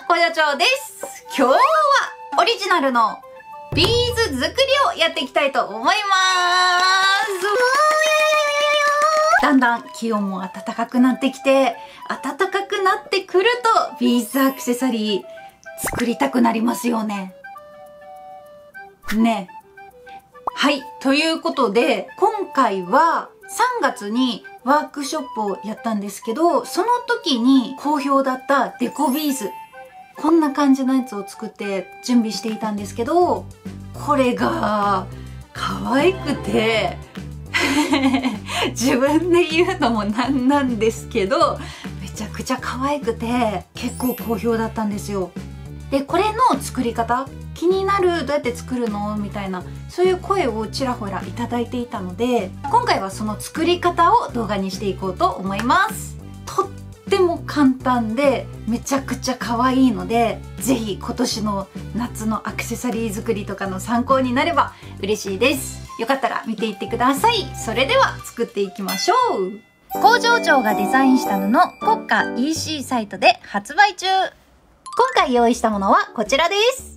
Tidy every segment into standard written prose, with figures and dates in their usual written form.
工場長です。今日はオリジナルのビーズ作りをやっていきたいと思います。だんだん気温も暖かくなってきて、暖かくなってくるとビーズアクセサリー作りたくなりますよね。ね。はい。ということで、今回は3月にワークショップをやったんですけど、その時に好評だったデコビーズ。こんな感じのやつを作って準備していたんですけど、これが可愛くて自分で言うのもなんなんですけど、めちゃくちゃ可愛くて結構好評だったんですよ。で、これの作り方気になる、どうやって作るのみたいな、そういう声をちらほらいただいていたので、今回はその作り方を動画にしていこうと思います。とっても簡単でめちゃくちゃ可愛いので、ぜひ今年の夏のアクセサリー作りとかの参考になれば嬉しいです。よかったら見ていってください。それでは作っていきましょう。工場長がデザインした布、国家 EC サイトで発売中。今回用意したものはこちらです。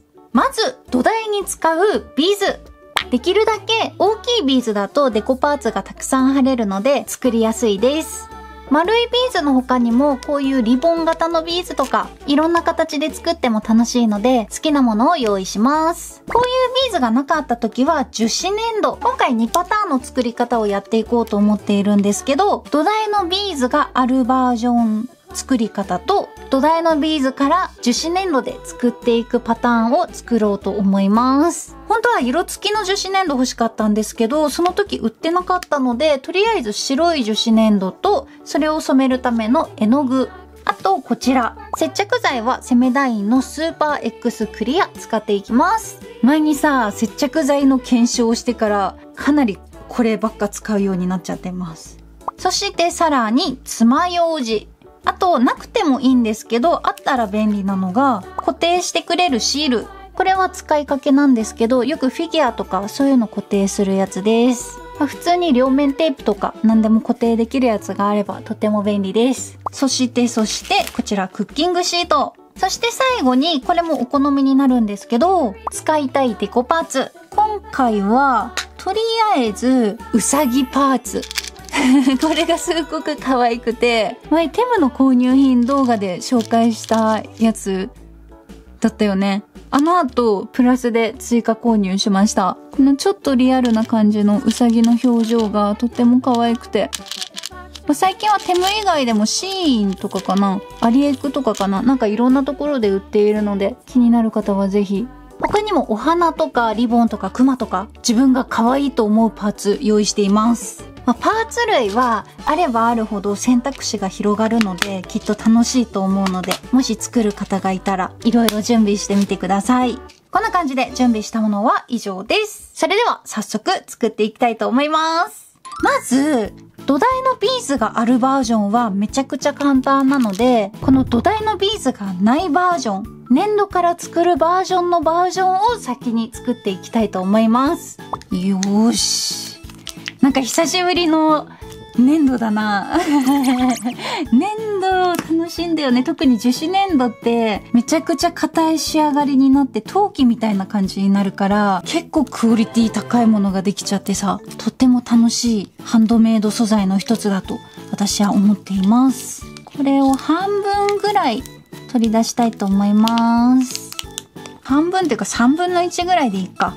まず土台に使うビーズ。できるだけ大きいビーズだとデコパーツがたくさん貼れるので作りやすいです。丸いビーズの他にもこういうリボン型のビーズとかいろんな形で作っても楽しいので好きなものを用意します。こういうビーズがなかった時は樹脂粘土。今回2パターンの作り方をやっていこうと思っているんですけど、土台のビーズがあるバージョン作り方と土台のビーズから樹脂粘土で作っていくパターンを作ろうと思います。本当は色付きの樹脂粘土欲しかったんですけど、その時売ってなかったので、とりあえず白い樹脂粘土とそれを染めるための絵の具、あとこちら接着剤はセメダインのスーパー X クリア使っていきます。前にさ、接着剤の検証をしてからかなりこればっか使うようになっちゃってます。そしてさらに爪楊枝、あとなくてもいいんですけど、あったら便利なのが固定してくれるシール。これは使いかけなんですけど、よくフィギュアとかそういうの固定するやつです。普通に両面テープとか何でも固定できるやつがあればとても便利です。そしてこちらクッキングシート。そして最後にこれもお好みになるんですけど、使いたいデコパーツ。今回はとりあえずうさぎパーツ。これがすごく可愛くて、前テムの購入品動画で紹介したやつだったよね。あの後プラスで追加購入しました。このちょっとリアルな感じのうさぎの表情がとっても可愛くて、最近はテム以外でもシーインとかかな、アリエクとかかな、なんかいろんなところで売っているので、気になる方はぜひ。他にもお花とかリボンとかクマとか自分が可愛いと思うパーツ用意しています。パーツ類はあればあるほど選択肢が広がるのできっと楽しいと思うので、もし作る方がいたらいろいろ準備してみてください。こんな感じで準備したものは以上です。それでは早速作っていきたいと思います。まず土台のビーズがあるバージョンはめちゃくちゃ簡単なので、この土台のビーズがないバージョン、粘土から作るバージョンのバージョンを先に作っていきたいと思います。よーし。なんか久しぶりの粘土だな。粘土楽しいんだよね。特に樹脂粘土ってめちゃくちゃ硬い仕上がりになって陶器みたいな感じになるから、結構クオリティ高いものができちゃってさ、とっても楽しいハンドメイド素材の一つだと私は思っています。これを半分ぐらい取り出したいと思います。半分っていうか3分の1ぐらいでいいか。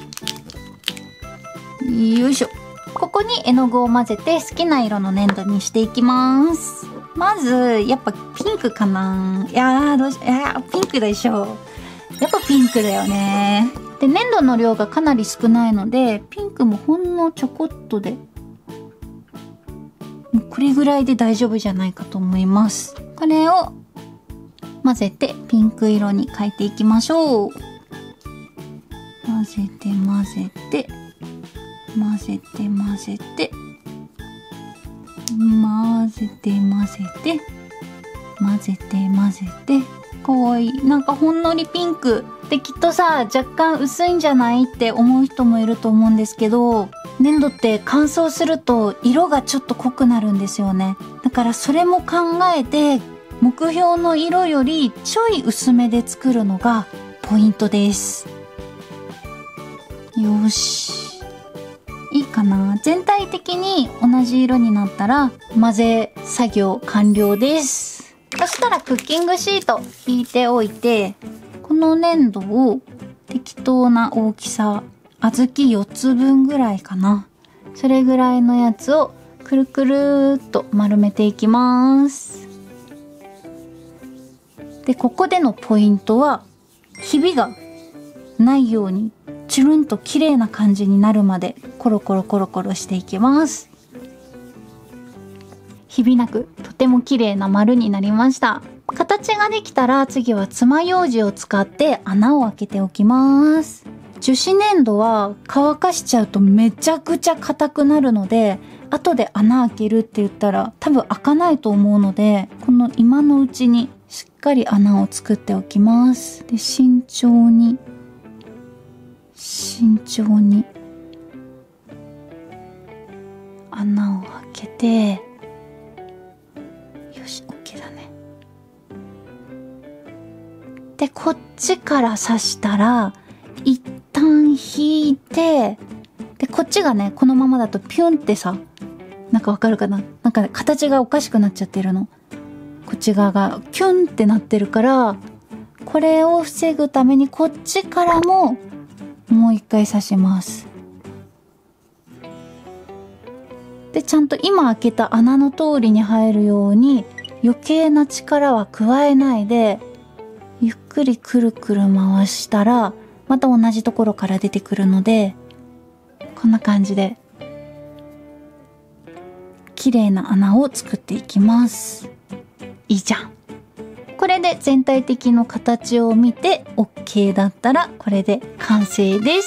よいしょ。ここに絵の具を混ぜて好きな色の粘土にしていきます。まずやっぱピンクかな。ピンクでしょ。やっぱピンクだよね。で、粘土の量がかなり少ないのでピンクもほんのちょこっとで、これぐらいで大丈夫じゃないかと思います。これを混ぜてピンク色に変えていきましょう。混ぜて混ぜて混ぜて混ぜて混ぜて混ぜて混ぜて混ぜて、かわいい。なんかほんのりピンクで、きっとさ若干薄いんじゃないって思う人もいると思うんですけど、粘土って乾燥すると色がちょっと濃くなるんですよね。だからそれも考えて目標の色よりちょい薄めで作るのがポイントです。よし。いいかな。全体的に同じ色になったら混ぜ作業完了です。そしたらクッキングシート引いておいて、この粘土を適当な大きさ、小豆4つ分ぐらいかな。それぐらいのやつをくるくるっと丸めていきます。で、ここでのポイントは、ひびがないように、チュルンと綺麗な感じになるまで、コロコロコロコロしていきます。ひびなく、とても綺麗な丸になりました。形ができたら、次は爪楊枝を使って穴を開けておきます。樹脂粘土は乾かしちゃうとめちゃくちゃ硬くなるので、後で穴開けるって言ったら多分開かないと思うので、この今のうちにしっかり穴を作っておきます。で、慎重に穴を開けて、よし、 OK だね。で、こっちから刺したら一旦引いて、で、こっちがね、このままだとピュンってさ、なんかわかるかな？なんかね、形がおかしくなっちゃってるの。こっち側がキュンってなってるから、これを防ぐためにこっちからももう一回刺します。で、ちゃんと今開けた穴の通りに入るように余計な力は加えないで、ゆっくりくるくる回したら、また同じところから出てくるので、こんな感じで綺麗な穴を作っていきます。いいじゃん。これで全体的な形を見て OK だったら、これで完成です。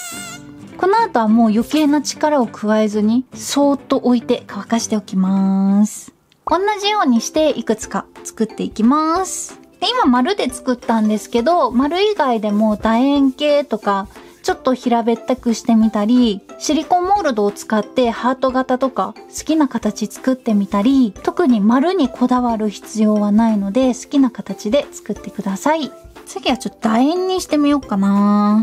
この後はもう余計な力を加えずにそーっと置いて乾かしておきます。同じようにしていくつか作っていきます。で、今丸で作ったんですけど、丸以外でも楕円形とかちょっと平べったくしてみたり、シリコンモールドを使ってハート型とか好きな形作ってみたり、特に丸にこだわる必要はないので好きな形で作ってください。次はちょっと楕円にしてみようかな。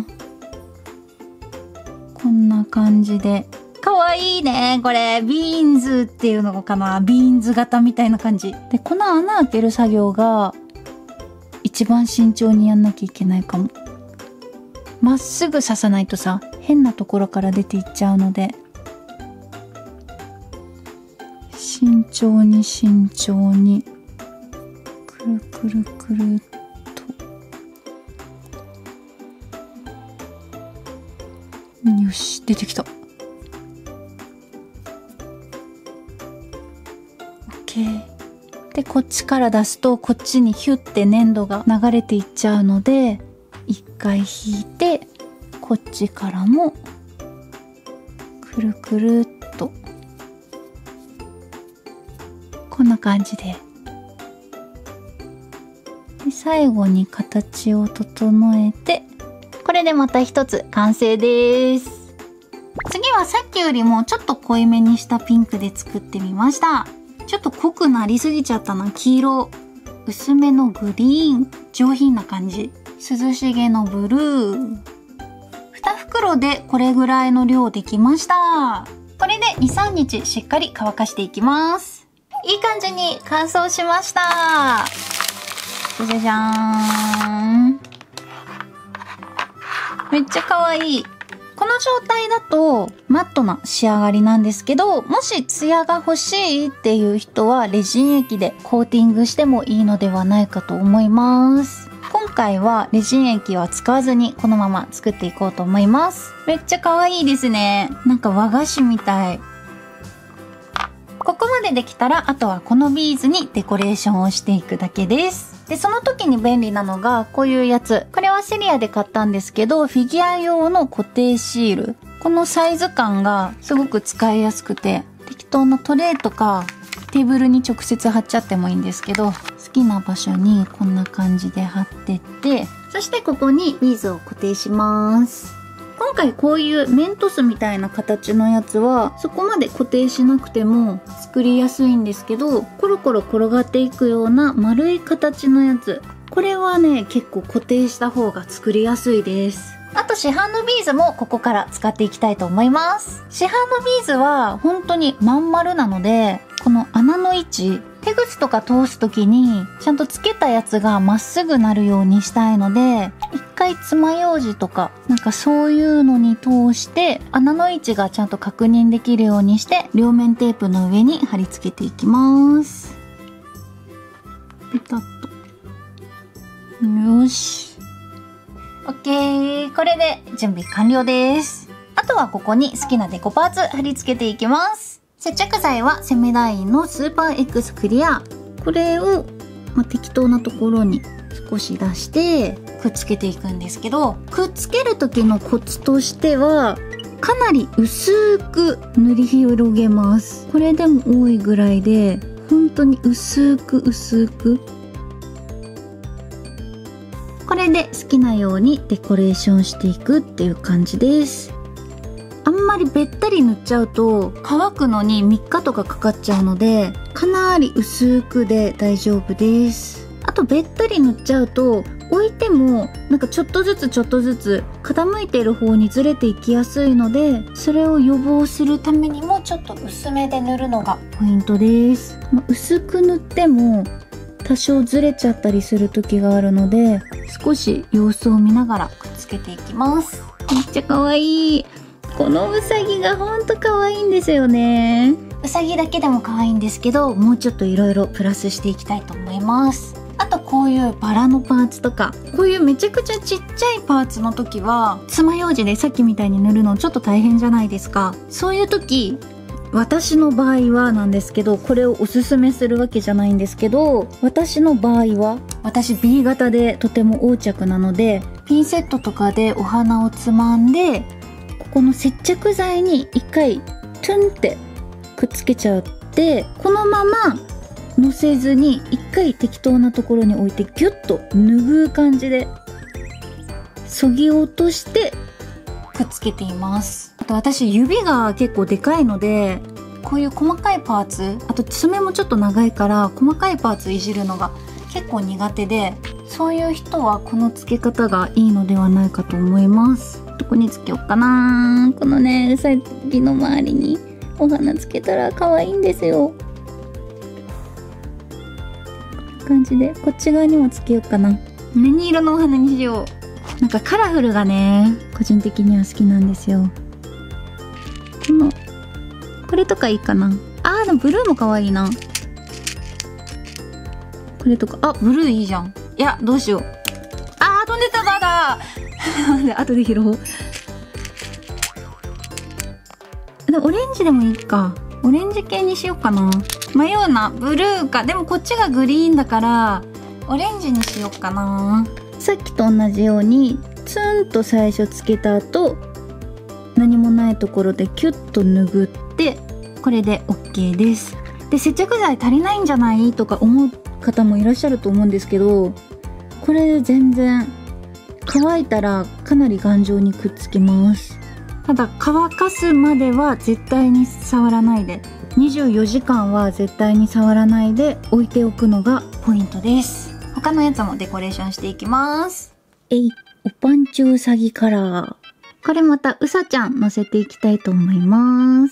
こんな感じで。かわいいね、これ。ビーンズっていうのかな。ビーンズ型みたいな感じ。で、この穴開ける作業が一番慎重にやんなきゃいけないかも。まっすぐ刺さないとさ、変なところから出ていっちゃうので、慎重にくるくるくるっと。よし、出てきた。 OK で、こっちから出すとこっちにヒュッて粘土が流れていっちゃうので、一回引いて、こっちからもくるくるっと、こんな感じで。で、最後に形を整えて、これでまた一つ完成です。次はさっきよりもちょっと濃いめにしたピンクで作ってみました。ちょっと濃くなりすぎちゃったな。黄色、薄めのグリーン、上品な感じ、涼しげのブルー。2袋でこれぐらいの量できました。これで 2,3 日しっかり乾かしていきます。いい感じに乾燥しました。じゃじゃじゃーん。めっちゃ可愛い。この状態だとマットな仕上がりなんですけど、もしツヤが欲しいっていう人はレジン液でコーティングしてもいいのではないかと思います。今回はレジン液は使わずにこのまま作っていこうと思います。めっちゃ可愛いですね。なんか和菓子みたい。ここまでできたら、あとはこのビーズにデコレーションをしていくだけです。で、その時に便利なのがこういうやつ。これはセリアで買ったんですけど、フィギュア用の固定シール。このサイズ感がすごく使いやすくて、適当なトレイとかテーブルに直接貼っちゃってもいいんですけど、好きな場所にこんな感じで貼ってって、そしてここにビーズを固定します。 今回こういうメントスみたいな形のやつはそこまで固定しなくても作りやすいんですけど、コロコロ転がっていくような丸い形のやつ、これはね結構固定した方が作りやすいです。あと市販のビーズもここから使っていきたいと思います。市販のビーズは本当にまん丸なので、この穴の位置、手口とか通す時にちゃんとつけたやつがまっすぐなるようにしたいので、一回爪楊枝とかなんかそういうのに通して穴の位置がちゃんと確認できるようにして両面テープの上に貼り付けていきます。ペタッと。よし。オッケー。これで準備完了です。あとはここに好きなデコパーツ貼り付けていきます。接着剤はセメダインのスーパー X クリア。これを、適当なところに少し出してくっつけていくんですけど、くっつける時のコツとしてはかなり薄く塗り広げます。これでも多いぐらいで本当に薄く薄く。これで好きなようにデコレーションしていくっていう感じです。あんまりべったり塗っちゃうと乾くのに3日とかかかっちゃうので、かなり薄くで大丈夫です。あとべったり塗っちゃうと置いてもなんかちょっとずつ傾いている方にずれていきやすいので、それを予防するためにもちょっと薄めで塗るのがポイントです。薄く塗っても多少ずれちゃったりする時があるので、少し様子を見ながらくっつけていきます。めっちゃ可愛い。このうさぎがほんと可愛いんですよね。うさぎだけでも可愛いんですけど、もうちょっといろいろプラスしていきたいと思います。あとこういうバラのパーツとか、こういうめちゃくちゃちっちゃいパーツの時は爪楊枝でさっきみたいに塗るのちょっと大変じゃないですか。そういう時、私の場合はなんですけど、これをおすすめするわけじゃないんですけど、私の場合は私 B 型でとても横着なので、ピンセットとかでお花をつまんで、この接着剤に一回トゥンってくっつけちゃって、このまま乗せずに一回適当なところに置いてギュッと拭う感じでそぎ落としてくっつけています。あと私指が結構でかいので、こういう細かいパーツ、あと爪もちょっと長いから細かいパーツいじるのが結構苦手で、そういう人はこの付け方がいいのではないかと思います。どこにつけようかな。このね、うさぎの周りにお花つけたら可愛いんですよ。こんな感じでこっち側にもつけようかな。何色のお花にしよう。なんかカラフルがね、個人的には好きなんですよ。これとかいいかな。でもブルーも可愛いな。これとか、ブルーいいじゃん。いや、どうしよう。飛んでただ後で拾おう。でもオレンジでもいいか。オレンジ系にしようかな。迷うな。ブルーか。でもこっちがグリーンだからオレンジにしようかな。さっきと同じようにツンと最初つけた後、何もないところでキュッと拭って、これで OK です。で、接着剤足りないんじゃないとか思う方もいらっしゃると思うんですけど、これで全然乾いたらかなり頑丈にくっつきます。ただ乾かすまでは絶対に触らないで、24時間は絶対に触らないで置いておくのがポイントです。他のやつもデコレーションしていきます。おパンチウサギカラー。これまたうさちゃん乗せていきたいと思います。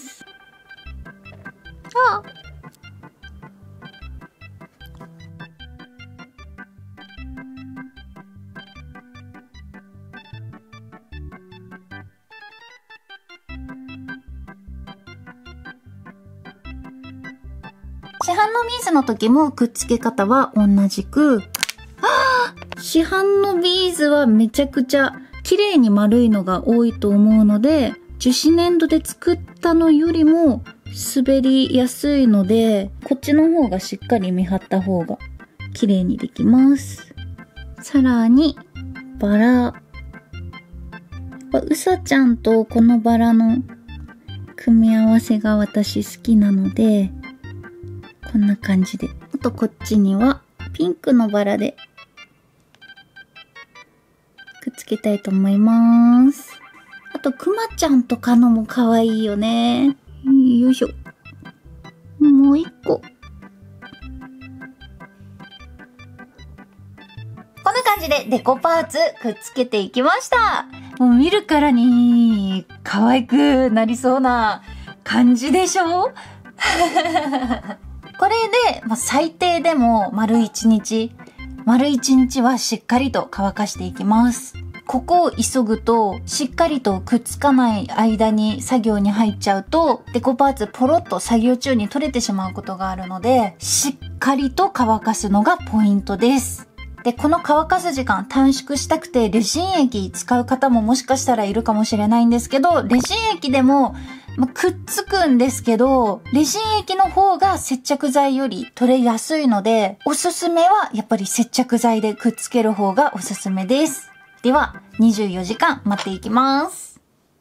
市販のビーズの時もくっつけ方は同じく、市販のビーズはめちゃくちゃ綺麗に丸いのが多いと思うので、樹脂粘土で作ったのよりも滑りやすいので、こっちの方がしっかり見張った方が綺麗にできます。さらにバラ、うさちゃんとこのバラの組み合わせが私好きなので、こんな感じで。あとこっちにはピンクのバラでくっつけたいと思います。あとくまちゃんとかのも可愛いよね。よいしょ。もう一個。こんな感じでデコパーツくっつけていきました。もう見るからに可愛くなりそうな感じでしょこれで、最低でも丸1日はしっかりと乾かしていきます。ここを急ぐとしっかりとくっつかない間に作業に入っちゃうとデコパーツポロッと作業中に取れてしまうことがあるので、しっかりと乾かすのがポイントです。で、この乾かす時間短縮したくてレジン液使う方ももしかしたらいるかもしれないんですけど、レジン液でもくっつくんですけど、レジン液の方が接着剤より取れやすいので、おすすめはやっぱり接着剤でくっつける方がおすすめです。では、24時間待っていきます。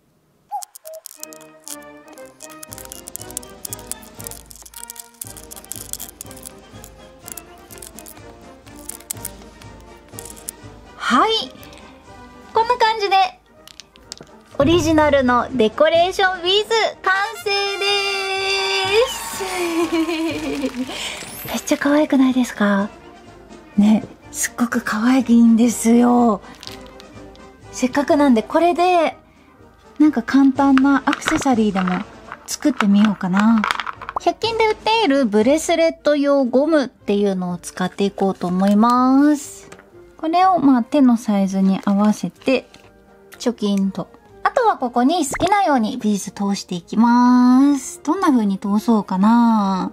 はい。こんな感じで、オリジナルのデコレーションビーズ完成です。めっちゃ可愛くないですかね、すっごく可愛いんですよ。せっかくなんでこれでなんか簡単なアクセサリーでも作ってみようかな。100均で売っているブレスレット用ゴムっていうのを使っていこうと思います。これを手のサイズに合わせてチョキンと。あとはここに好きなようにビーズ通していきます。どんな風に通そうかな。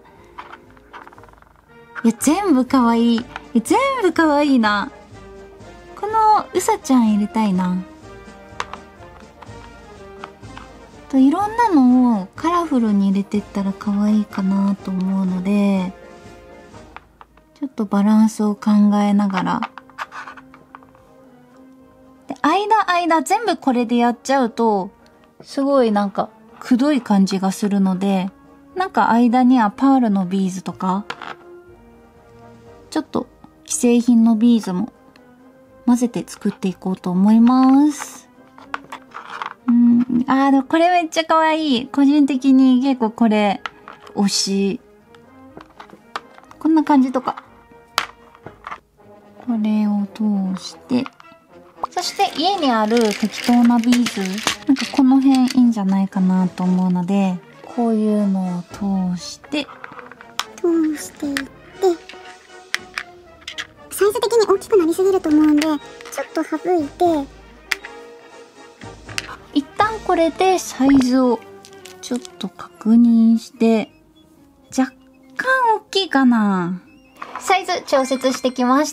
いや、全部可愛い。全部可愛いな。このうさちゃん入れたいな。といろんなのをカラフルに入れてったら可愛いかなと思うので、ちょっとバランスを考えながら。で、間全部これでやっちゃうと、すごいなんかくどい感じがするので、なんか間にはパールのビーズとか、ちょっと既製品のビーズも混ぜて作っていこうと思います。でもこれめっちゃ可愛い。個人的に結構これ推し。こんな感じとか。これを通して、そして家にある適当なビーズ、なんかこの辺いいんじゃないかなと思うので、こういうのを通していって、 サイズ的に大きくなりすぎると思うんで、ちょっと省いて、 一旦これでサイズをちょっと確認して、若干大きいかな。サイズ調節してきました。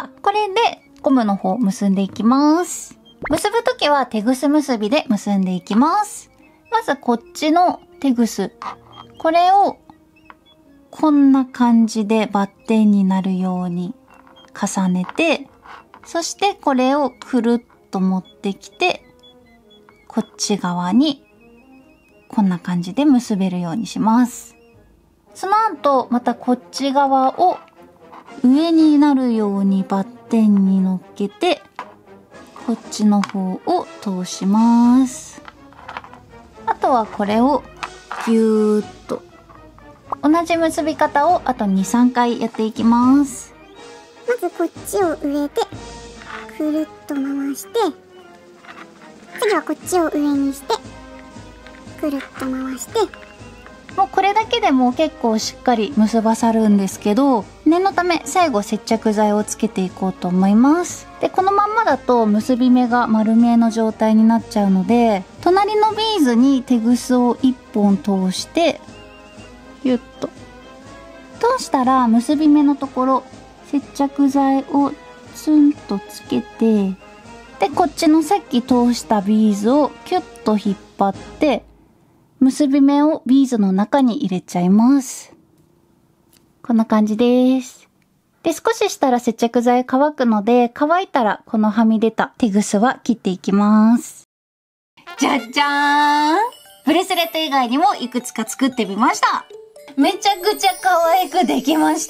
これでゴムの方結んでいきます。結ぶときはテグス結びで結んでいきます。まずこっちのテグス。これをこんな感じでバッテンになるように重ねて、そしてこれをくるっと持ってきて、こっち側にこんな感じで結べるようにします。その後またこっち側を上になるようにバッテンに乗っけて、こっちの方を通します。あとはこれをぎゅーっと同じ結び方をあと 2,3 回やっていきます。 まずこっちを植えてくるっと回して、次はこっちを上にしてくるっと回して、 もうこれだけでも結構しっかり結ばさるんですけど、念のため最後接着剤をつけていこうと思います。で、このまんまだと結び目が丸見えの状態になっちゃうので、隣のビーズにテグスを1本通してゆっと通したら、結び目のところ接着剤をツンとつけて、でこっちのさっき通したビーズをキュッと引っ張って結び目をビーズの中に入れちゃいます。こんな感じです。で、少ししたら接着剤乾くので、乾いたらこのはみ出たテグスは切っていきます。じゃじゃーん！ブレスレット以外にもいくつか作ってみました。めちゃくちゃ可愛くできまして、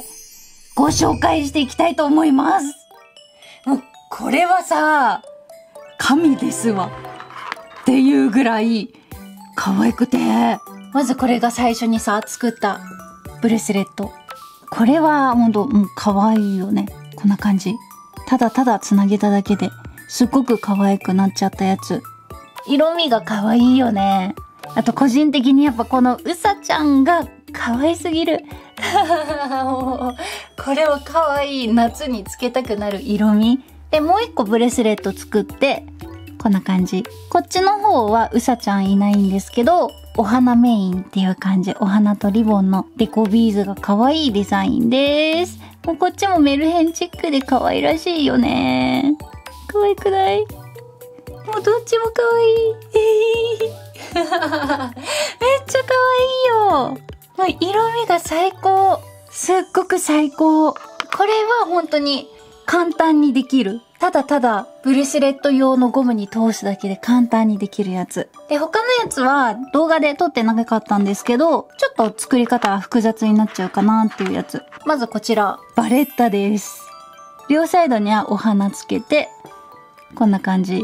ご紹介していきたいと思います。もうこれはさ、神ですわ。 っていうぐらい可愛くて。まずこれが最初にさ、作ったブレスレット。これはほんと、可愛いよね。こんな感じ。ただただつなげただけですっごく可愛くなっちゃったやつ。色味が可愛いよね。あと個人的にやっぱこのうさちゃんが可愛すぎる。もうこれは可愛い。夏につけたくなる色味。で、もう一個ブレスレット作って、こんな感じ。こっちの方はうさちゃんいないんですけど、お花メインっていう感じ。お花とリボンのデコビーズが可愛いデザインです。もうこっちもメルヘンチックで可愛らしいよね。可愛くない？もうどっちも可愛い。めっちゃ可愛いよ。もう色味が最高。すっごく最高。これは本当に簡単にできる。ただただブレスレット用のゴムに通すだけで簡単にできるやつ。で、他のやつは動画で撮ってなかったんですけど、ちょっと作り方は複雑になっちゃうかなっていうやつ。まずこちら、バレッタです。両サイドにはお花つけて、こんな感じ。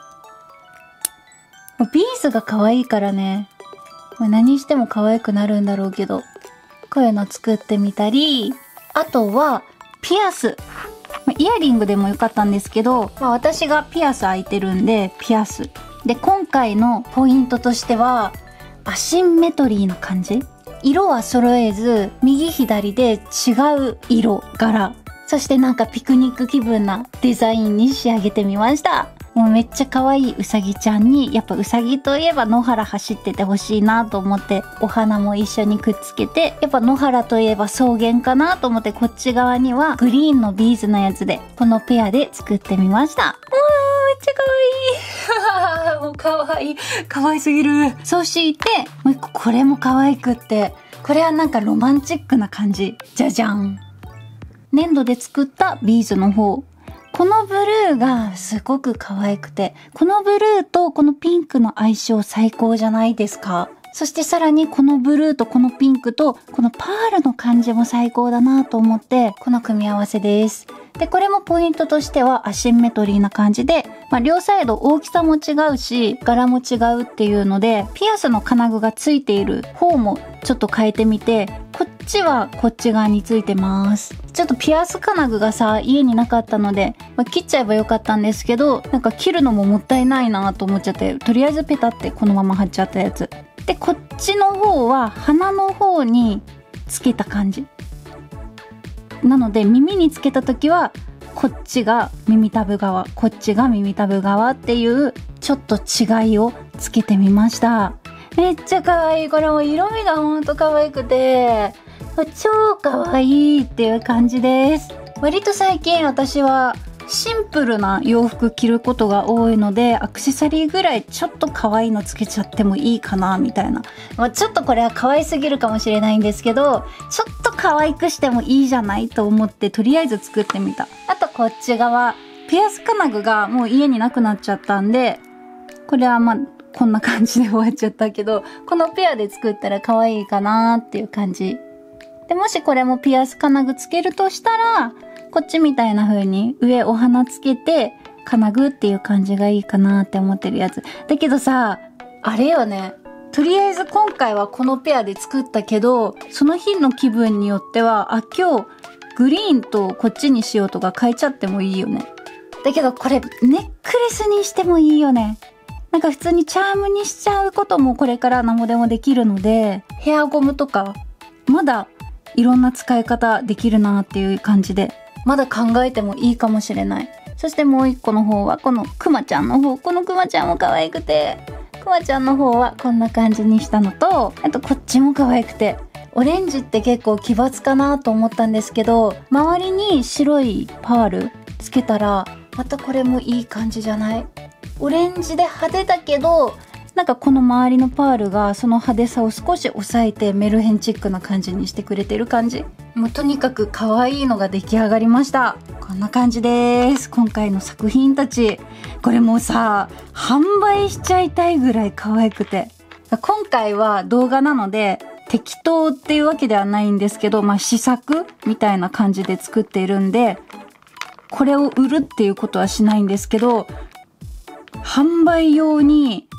ビーズが可愛いからね。何しても可愛くなるんだろうけど、こういうの作ってみたり、あとはピアス。イヤリングでもよかったんですけど、私がピアス開いてるんで、ピアス。で、今回のポイントとしては、アシンメトリーな感じ。色は揃えず、右左で違う色、柄。そしてなんかピクニック気分なデザインに仕上げてみました。もうめっちゃ可愛いうさぎちゃんに、やっぱうさぎといえば野原走っててほしいなと思って、お花も一緒にくっつけて、やっぱ野原といえば草原かなと思って、こっち側にはグリーンのビーズのやつで、このペアで作ってみました。めっちゃ可愛い。もう可愛い。可愛すぎる。そして、もう一個これも可愛くって、これはなんかロマンチックな感じ。じゃじゃん。粘土で作ったビーズの方。このブルーがすごく可愛くて、このブルーとこのピンクの相性最高じゃないですか。そしてさらにこのブルーとこのピンクとこのパールの感じも最高だなと思って、この組み合わせです。で、これもポイントとしてはアシンメトリーな感じで、両サイド大きさも違うし、柄も違うっていうので、ピアスの金具がついている方もちょっと変えてみて、こっちはこっち側についてます。ちょっとピアス金具がさ、家になかったので、切っちゃえばよかったんですけど、なんか切るのももったいないなと思っちゃって、とりあえずペタってこのまま貼っちゃったやつ。で、こっちの方は鼻の方につけた感じ。なので耳につけた時はこっちが耳たぶ側、こっちが耳たぶ側っていうちょっと違いをつけてみました。めっちゃ可愛い。これも色味がほんと可愛くて、超可愛いっていう感じです。割と最近私はシンプルな洋服着ることが多いので、アクセサリーぐらいちょっと可愛いのつけちゃってもいいかなみたいな。ちょっとこれは可愛すぎるかもしれないんですけど、ちょっと可愛くしてもいいじゃないと思ってとりあえず作ってみた。あとこっち側、ピアス金具がもう家になくなっちゃったんで、これはこんな感じで終わっちゃったけど、このペアで作ったら可愛いかなっていう感じ。で、もしこれもピアス金具つけるとしたら、こっちみたいな風に上お花つけて金具っていう感じがいいかなって思ってるやつ。だけどさ、あれよね。とりあえず今回はこのペアで作ったけど、その日の気分によっては、今日グリーンとこっちにしようとか変えちゃってもいいよね。だけどこれネックレスにしてもいいよね。なんか普通にチャームにしちゃうこともこれから何もでもできるので、ヘアゴムとかまだいろんな使い方できるなっていう感じで、まだ考えてもいいかもしれない。そしてもう一個の方はこのクマちゃんの方。このクマちゃんも可愛くて、クマちゃんの方はこんな感じにしたのと、あとこっちも可愛くて、オレンジって結構奇抜かなと思ったんですけど、周りに白いパールつけたらまたこれもいい感じじゃない？オレンジで派手だけど、なんかこの周りのパールがその派手さを少し抑えてメルヘンチックな感じにしてくれてる感じ。もうとにかく可愛いのが出来上がりました。こんな感じです。今回の作品たち。これもうさ、販売しちゃいたいぐらい可愛くて。今回は動画なので適当っていうわけではないんですけど、試作みたいな感じで作っているんで、これを売るっていうことはしないんですけど、販売用に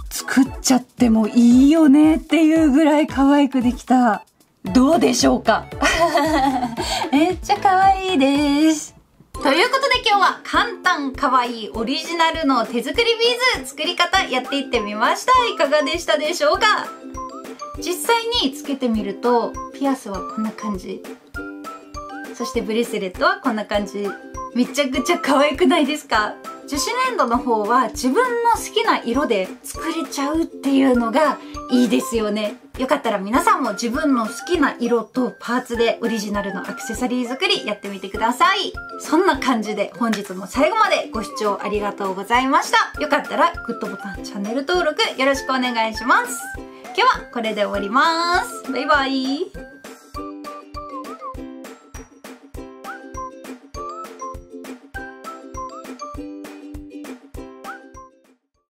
作っちゃってもいいよねっていうぐらい可愛くできた。どうでしょうかめっちゃ可愛いです。ということで今日は簡単可愛いオリジナルの手作りビーズ作り方やっていってみました。いかがでしたでしょうか？実際につけてみるとピアスはこんな感じ、そしてブレスレットはこんな感じ。めちゃくちゃ可愛くないですか？樹脂粘土の方は自分の好きな色で作れちゃうっていうのがいいですよね。よかったら皆さんも自分の好きな色とパーツでオリジナルのアクセサリー作りやってみてください。そんな感じで本日も最後までご視聴ありがとうございました。よかったらグッドボタン、チャンネル登録よろしくお願いします。今日はこれで終わります。バイバイ。